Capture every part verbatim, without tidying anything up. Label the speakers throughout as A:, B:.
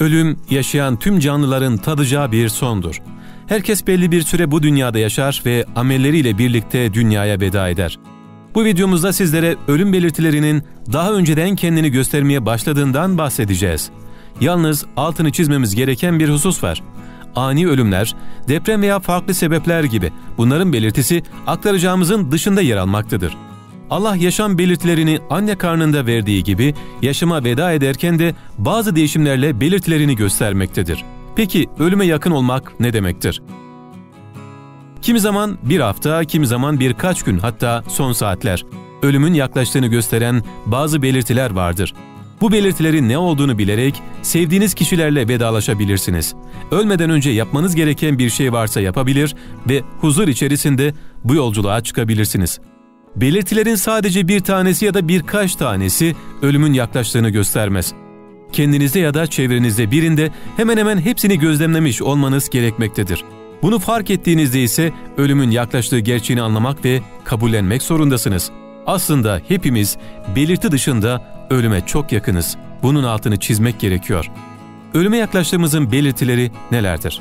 A: Ölüm, yaşayan tüm canlıların tadacağı bir sondur. Herkes belli bir süre bu dünyada yaşar ve amelleriyle birlikte dünyaya veda eder. Bu videomuzda sizlere ölüm belirtilerinin daha önceden kendini göstermeye başladığından bahsedeceğiz. Yalnız altını çizmemiz gereken bir husus var. Ani ölümler, deprem veya farklı sebepler gibi bunların belirtisi aktaracağımızın dışında yer almaktadır. Allah yaşam belirtilerini anne karnında verdiği gibi yaşama veda ederken de bazı değişimlerle belirtilerini göstermektedir. Peki ölüme yakın olmak ne demektir? Kimi zaman bir hafta, kimi zaman birkaç gün, hatta son saatler ölümün yaklaştığını gösteren bazı belirtiler vardır. Bu belirtilerin ne olduğunu bilerek sevdiğiniz kişilerle vedalaşabilirsiniz. Ölmeden önce yapmanız gereken bir şey varsa yapabilir ve huzur içerisinde bu yolculuğa çıkabilirsiniz. Belirtilerin sadece bir tanesi ya da birkaç tanesi ölümün yaklaştığını göstermez. Kendinizde ya da çevrenizde birinde hemen hemen hepsini gözlemlemiş olmanız gerekmektedir. Bunu fark ettiğinizde ise ölümün yaklaştığı gerçeğini anlamak ve kabullenmek zorundasınız. Aslında hepimiz belirti dışında ölüme çok yakınız. Bunun altını çizmek gerekiyor. Ölüme yaklaştığımızın belirtileri nelerdir?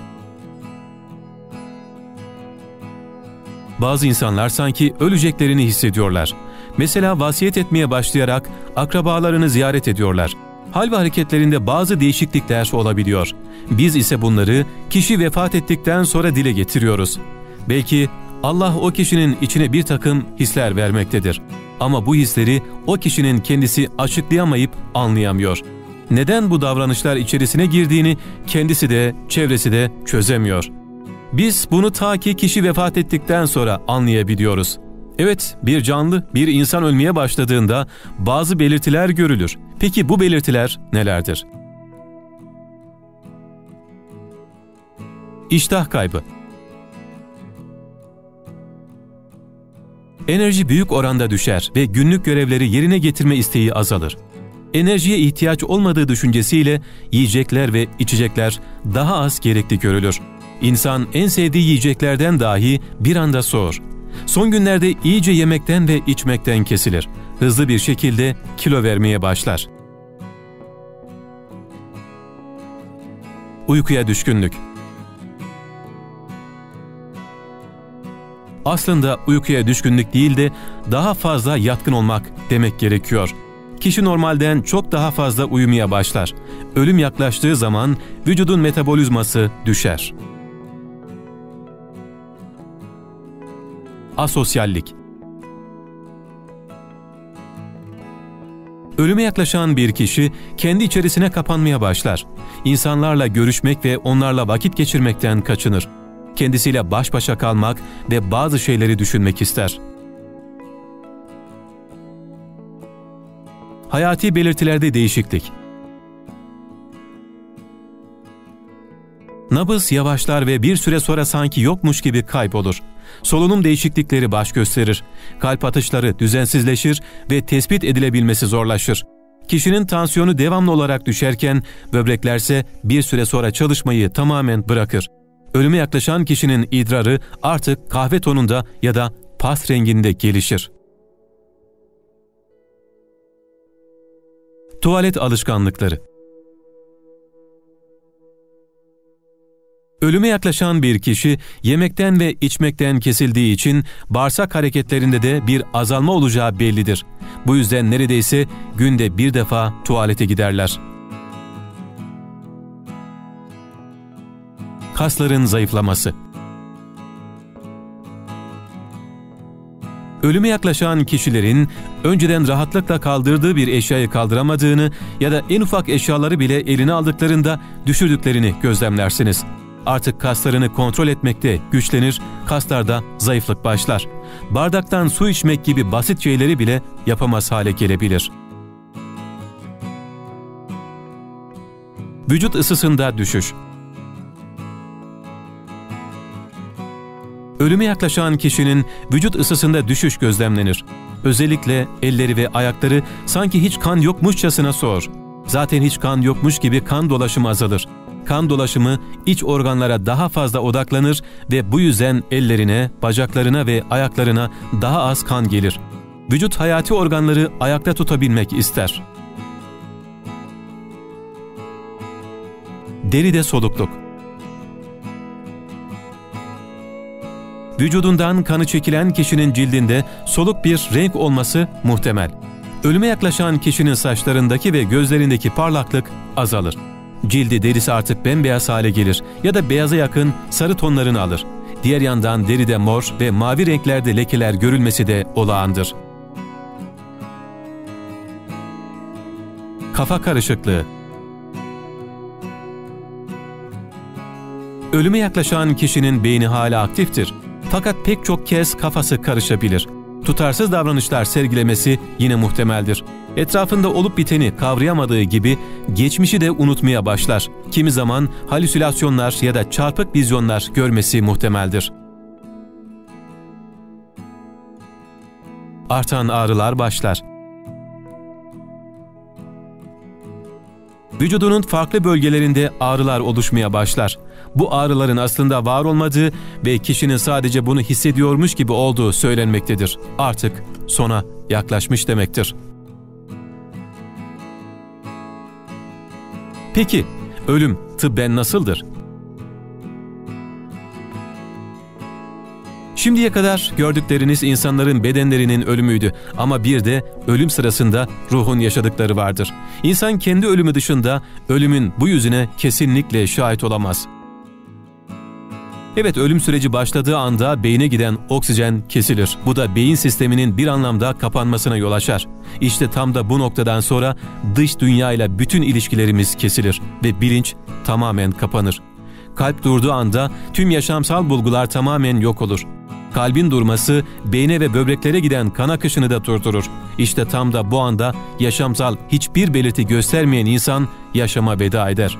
A: Bazı insanlar sanki öleceklerini hissediyorlar. Mesela vasiyet etmeye başlayarak akrabalarını ziyaret ediyorlar. Hal ve hareketlerinde bazı değişiklikler olabiliyor. Biz ise bunları kişi vefat ettikten sonra dile getiriyoruz. Belki Allah o kişinin içine bir takım hisler vermektedir. Ama bu hisleri o kişinin kendisi açıklayamayıp anlayamıyor. Neden bu davranışlar içerisine girdiğini kendisi de çevresi de çözemiyor. Biz bunu ta ki kişi vefat ettikten sonra anlayabiliyoruz. Evet, bir canlı, bir insan ölmeye başladığında bazı belirtiler görülür. Peki bu belirtiler nelerdir? İştah kaybı. Enerji büyük oranda düşer ve günlük görevleri yerine getirme isteği azalır. Enerjiye ihtiyaç olmadığı düşüncesiyle yiyecekler ve içecekler daha az gerekli görülür. İnsan en sevdiği yiyeceklerden dahi bir anda soğur. Son günlerde iyice yemekten ve içmekten kesilir. Hızlı bir şekilde kilo vermeye başlar. Uykuya düşkünlük. Aslında uykuya düşkünlük değil de daha fazla yatkın olmak demek gerekiyor. Kişi normalden çok daha fazla uyumaya başlar. Ölüm yaklaştığı zaman vücudun metabolizması düşer. Asosyallik. Ölüme yaklaşan bir kişi kendi içerisine kapanmaya başlar. İnsanlarla görüşmek ve onlarla vakit geçirmekten kaçınır. Kendisiyle baş başa kalmak ve bazı şeyleri düşünmek ister. Hayati belirtilerde değişiklik. Nabız yavaşlar ve bir süre sonra sanki yokmuş gibi kaybolur. Solunum değişiklikleri baş gösterir. Kalp atışları düzensizleşir ve tespit edilebilmesi zorlaşır. Kişinin tansiyonu devamlı olarak düşerken böbreklerse bir süre sonra çalışmayı tamamen bırakır. Ölüme yaklaşan kişinin idrarı artık kahve tonunda ya da pas renginde gelişir. Tuvalet alışkanlıkları. Ölüme yaklaşan bir kişi yemekten ve içmekten kesildiği için bağırsak hareketlerinde de bir azalma olacağı bellidir. Bu yüzden neredeyse günde bir defa tuvalete giderler. Kasların zayıflaması. Ölüme yaklaşan kişilerin önceden rahatlıkla kaldırdığı bir eşyayı kaldıramadığını ya da en ufak eşyaları bile eline aldıklarında düşürdüklerini gözlemlersiniz. Artık kaslarını kontrol etmekte güçlenir, kaslarda zayıflık başlar. Bardaktan su içmek gibi basit şeyleri bile yapamaz hale gelebilir. Vücut ısısında düşüş. Ölüme yaklaşan kişinin vücut ısısında düşüş gözlemlenir. Özellikle elleri ve ayakları sanki hiç kan yokmuşçasına soğur. Zaten hiç kan yokmuş gibi kan dolaşımı azalır. Kan dolaşımı iç organlara daha fazla odaklanır ve bu yüzden ellerine, bacaklarına ve ayaklarına daha az kan gelir. Vücut hayati organları ayakta tutabilmek ister. Deride solukluk. Vücudundan kanı çekilen kişinin cildinde soluk bir renk olması muhtemel. Ölüme yaklaşan kişinin saçlarındaki ve gözlerindeki parlaklık azalır. Cildi, derisi artık bembeyaz hale gelir ya da beyaza yakın sarı tonlarını alır. Diğer yandan deride mor ve mavi renklerde lekeler görülmesi de olağandır. Kafa karışıklığı. Ölüme yaklaşan kişinin beyni hala aktiftir. Fakat pek çok kez kafası karışabilir. Tutarsız davranışlar sergilemesi yine muhtemeldir. Etrafında olup biteni kavrayamadığı gibi geçmişi de unutmaya başlar. Kimi zaman halüsinasyonlar ya da çarpık vizyonlar görmesi muhtemeldir. Artan ağrılar başlar. Vücudunun farklı bölgelerinde ağrılar oluşmaya başlar. Bu ağrıların aslında var olmadığı ve kişinin sadece bunu hissediyormuş gibi olduğu söylenmektedir. Artık sona yaklaşmış demektir. Peki, ölüm tıbben nasıldır? Şimdiye kadar gördükleriniz insanların bedenlerinin ölümüydü ama bir de ölüm sırasında ruhun yaşadıkları vardır. İnsan kendi ölümü dışında ölümün bu yüzüne kesinlikle şahit olamaz. Evet, ölüm süreci başladığı anda beyne giden oksijen kesilir. Bu da beyin sisteminin bir anlamda kapanmasına yol açar. İşte tam da bu noktadan sonra dış dünyayla bütün ilişkilerimiz kesilir ve bilinç tamamen kapanır. Kalp durduğu anda tüm yaşamsal bulgular tamamen yok olur. Kalbin durması beyne ve böbreklere giden kan akışını da durdurur. İşte tam da bu anda yaşamsal hiçbir belirti göstermeyen insan yaşama veda eder.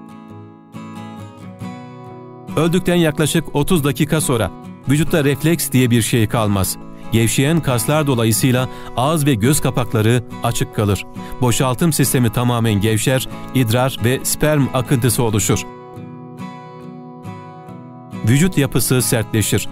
A: Öldükten yaklaşık otuz dakika sonra vücutta refleks diye bir şey kalmaz. Gevşeyen kaslar dolayısıyla ağız ve göz kapakları açık kalır. Boşaltım sistemi tamamen gevşer, idrar ve sperm akıntısı oluşur. Vücut yapısı sertleşir.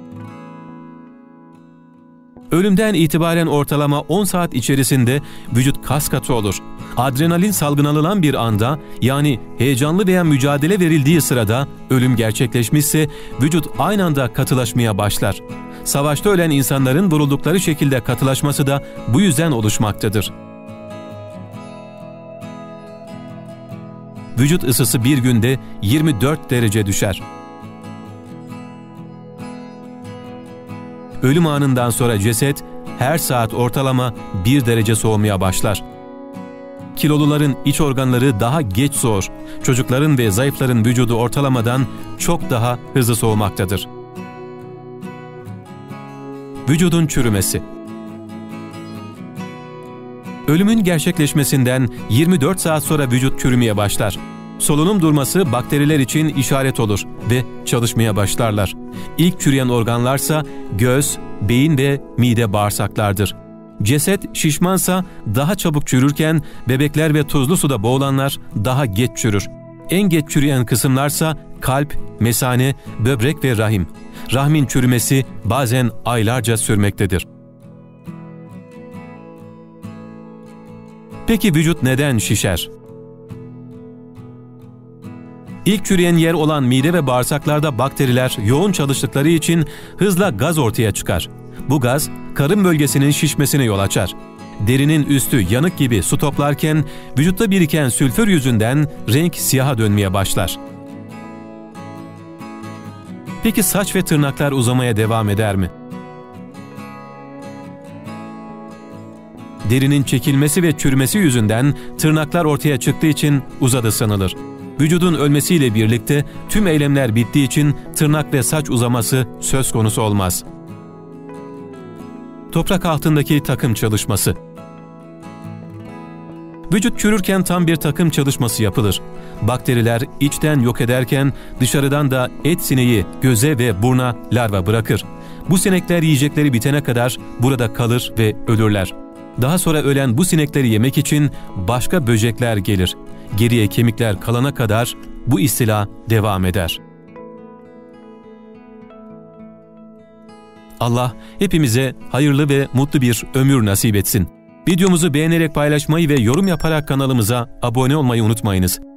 A: Ölümden itibaren ortalama on saat içerisinde vücut kas katı olur. Adrenalin salgılanılan bir anda, yani heyecanlı veya mücadele verildiği sırada ölüm gerçekleşmişse vücut aynı anda katılaşmaya başlar. Savaşta ölen insanların vuruldukları şekilde katılaşması da bu yüzden oluşmaktadır. Vücut ısısı bir günde yirmi dört derece düşer. Ölüm anından sonra ceset her saat ortalama bir derece soğumaya başlar. Kiloluların iç organları daha geç soğur. Çocukların ve zayıfların vücudu ortalamadan çok daha hızlı soğumaktadır. Vücudun çürümesi. Ölümün gerçekleşmesinden yirmi dört saat sonra vücut çürümeye başlar. Solunum durması bakteriler için işaret olur ve çalışmaya başlarlar. İlk çürüyen organlarsa göz, beyin ve mide bağırsaklardır. Ceset şişmansa daha çabuk çürürken bebekler ve tuzlu suda boğulanlar daha geç çürür. En geç çürüyen kısımlarsa kalp, mesane, böbrek ve rahim. Rahmin çürümesi bazen aylarca sürmektedir. Peki vücut neden şişer? İlk çürüyen yer olan mide ve bağırsaklarda bakteriler yoğun çalıştıkları için hızla gaz ortaya çıkar. Bu gaz, karın bölgesinin şişmesine yol açar. Derinin üstü yanık gibi su toplarken vücutta biriken sülfür yüzünden renk siyaha dönmeye başlar. Peki saç ve tırnaklar uzamaya devam eder mi? Derinin çekilmesi ve çürümesi yüzünden tırnaklar ortaya çıktığı için uzadı sanılır. Vücudun ölmesiyle birlikte tüm eylemler bittiği için tırnak ve saç uzaması söz konusu olmaz. Toprak altındaki takım çalışması. Vücut çürürken tam bir takım çalışması yapılır. Bakteriler içten yok ederken dışarıdan da et sineği göze ve burna larva bırakır. Bu sinekler yiyecekleri bitene kadar burada kalır ve ölürler. Daha sonra ölen bu sinekleri yemek için başka böcekler gelir. Geriye kemikler kalana kadar bu istila devam eder. Allah hepimize hayırlı ve mutlu bir ömür nasip etsin. Videomuzu beğenerek paylaşmayı ve yorum yaparak kanalımıza abone olmayı unutmayınız.